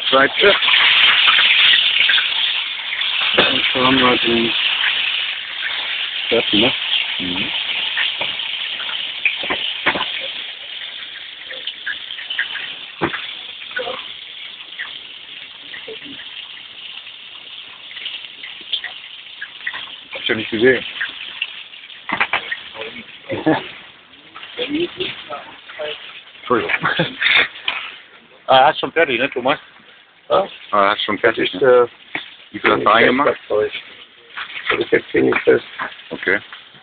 Seite. Und so haben wir den Treffen, ne? Mhm. Hab ich ja nicht gesehen. Entschuldigung. Hast schon fertig, ne, Thomas? Ja? Hast schon fertig, Das ne? ist, Wie viel hast du reingemacht? Das ist jetzt ziemlich fest. Okay.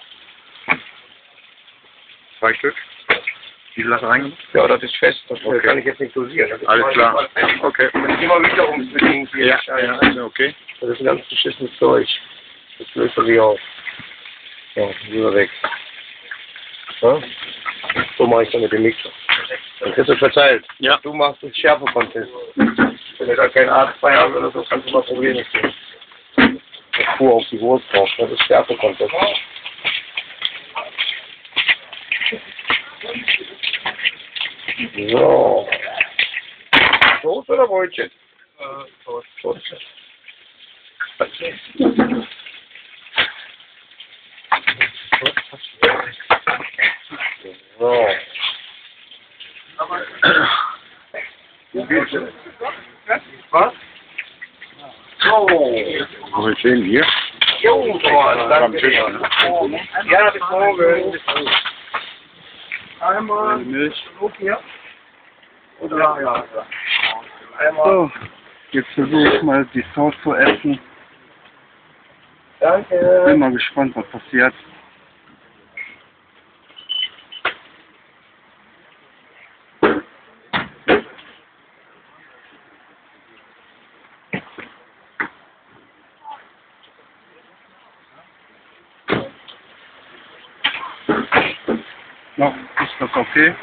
2 Stück? Wie viel hast du reingemacht? Ja, das ist fest. Das Okay. kann ich jetzt nicht dosieren. Das ist Alles mal klar. fest. Okay. Das ist immer witterungsbedingt hier. Ja, die Scheiße. ja, okay. Das ist ein ganz beschissenes Zeug. Das löst er sich auf. Ja, wieder weg. Ja? So mache ich dann mit dem Mixer. Dann kriegst du verteilt. Ja. Du machst das Schärfe-Contest. Wenn du da keinen Arzt bei hast oder so, kannst du mal Probleme kriegen. Ich fuhr auf die Wurst drauf. Das ist Schärfe-Contest. So. Toast oder Brötchen? Toast. Toast. So. Was? So. Wo ist denn hier? Jo, Am Tisch. ja, bis morgen. Einmal Milch. Hier. Oder ja. Einmal. So, jetzt versuche ich mal die Sauce zu essen. Danke. Bin mal gespannt, was passiert. No, ist das okay?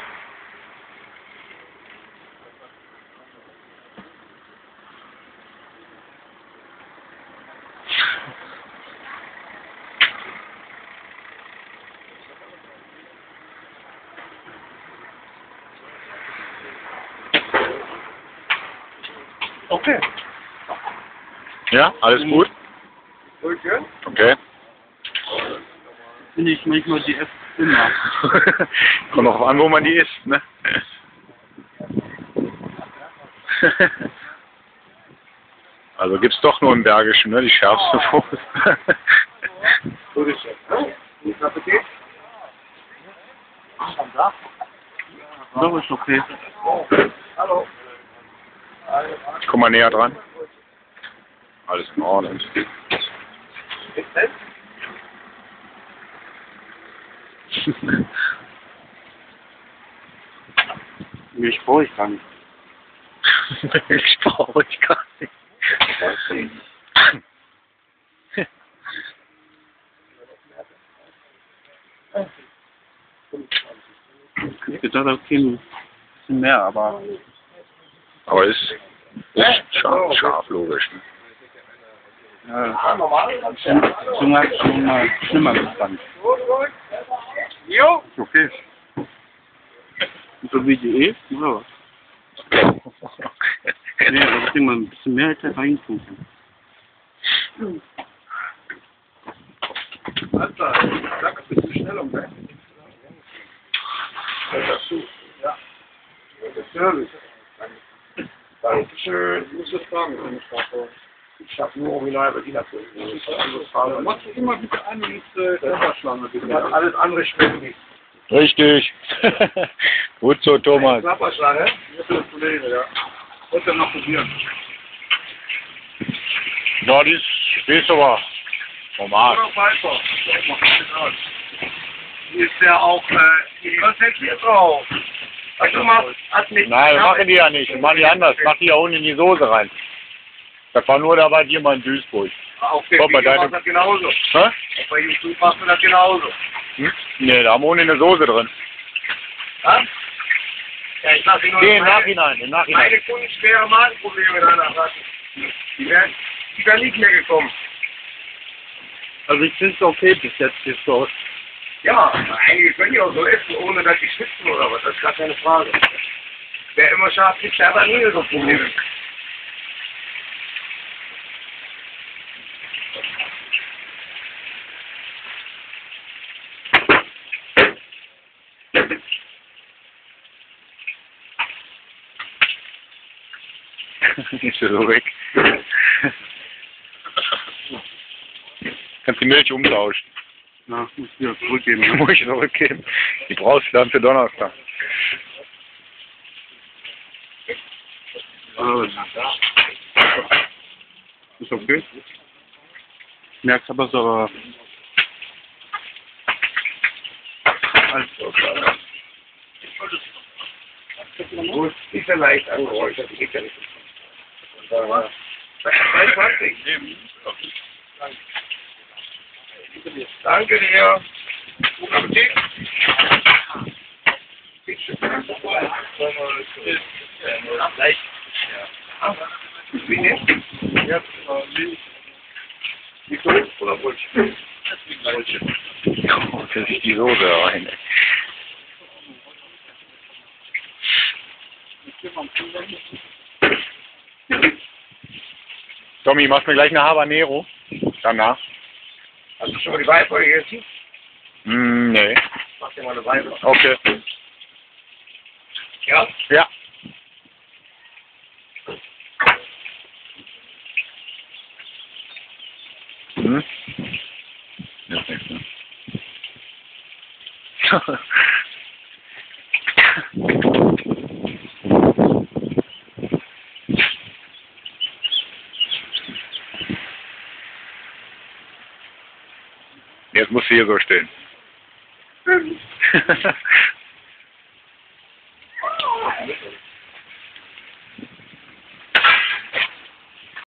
Okay. Ja, alles gut? Brötchen? Okay. Finde ich manchmal die Essen immer. Kommt noch an, wo man die isst, ne? Also gibt's doch nur im Bergischen, ne? Die schärfste Wurst. Brötchen. Guten Appetit. So ist okay. Hallo. Ich komm mal näher dran. Alles in Ordnung. Milch brauche ich gar nicht. Ich brauche ich gar nicht. Ich gedacht, okay, ein bisschen mehr, aber Aber ist scharf, logisch. Ne? ja, Zunge hat schon mal schlimmer gespannt. Jo. Ist okay. So wie die ist, oder was? Nee, aber ich denke mal, ein bisschen mehr hätte reintun können. Alter, sag ein bisschen Bestellung, ne? Dazu. Ja. Das ist Service. Dankeschön. Ich muss das fragen. Ich habe nur original Berliner Kuchen. Machst du immer bitte an mit Klapperschlange, bitte. Alles andere schmeckt nicht. Richtig. Gut so, Thomas. Klapperschlange? Das ist das Problem, ja. Und dann noch probieren. Ja, die ist aber normal. Oder weiter. Hier ist ja auch, konzentriert drauf. Also mal, hat nicht. Nein, wir machen die ja nicht. Wir machen die anders. Mach die ja unten in die Soße rein. Das war nur dabei jemand in Duisburg. Auf dem Guck mal, Video deine- machst du das genauso. Hä? Bei YouTube machst du das genauso. Hm? Nee, da haben wir unten eine Soße drin. Ja? Ja, ich lasse nur Nee, im Nachhinein, im Nachhinein. Meine Kunden schwere Magenprobleme danach hatten. Die wären nicht mehr gekommen. Also ich finde es okay bis jetzt die Sauce. Ja, einige können ja auch so essen, ohne dass sie schwitzen oder was. Das ist gar keine Frage. Wer immer scharf isst, der hat dann nie so Probleme. Ist ja so weg. Kannst die Milch umtauschen. Na, muss ich wieder zurückgeben. Die muss ich zurückgeben. Die brauchst du dann für Donnerstag. Ist okay. Merkst aber so, Gut, ist ja leicht angerollt, das geht ja nicht. Danke dir. Guten Appetit. Wie nicht? Ja, wie Toast oder Brötchen? Brötchen. Oh, das ist die Soße rein. Tommy, machst mir gleich eine Habanero? Danach? Hast du schon mal die Weiber gegessen? Nee. Mach dir mal eine Weiber. Okay. Ja? Ja. Hm? Das ist nichts, ne? Jetzt musst du hier so stehen.